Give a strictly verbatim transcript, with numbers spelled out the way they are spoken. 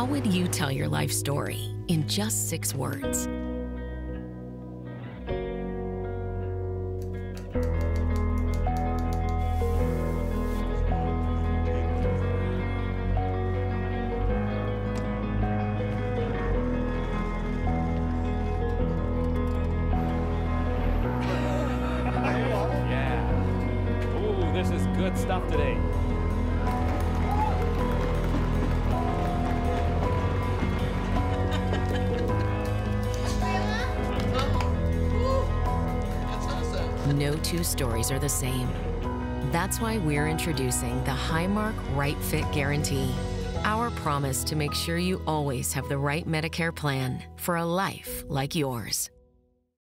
would you tell your life story in just six words? Yeah. Ooh, this is good stuff today. No two stories are the same. That's why we're introducing the Highmark Right Fit Guarantee. Our promise to make sure you always have the right Medicare plan for a life like yours.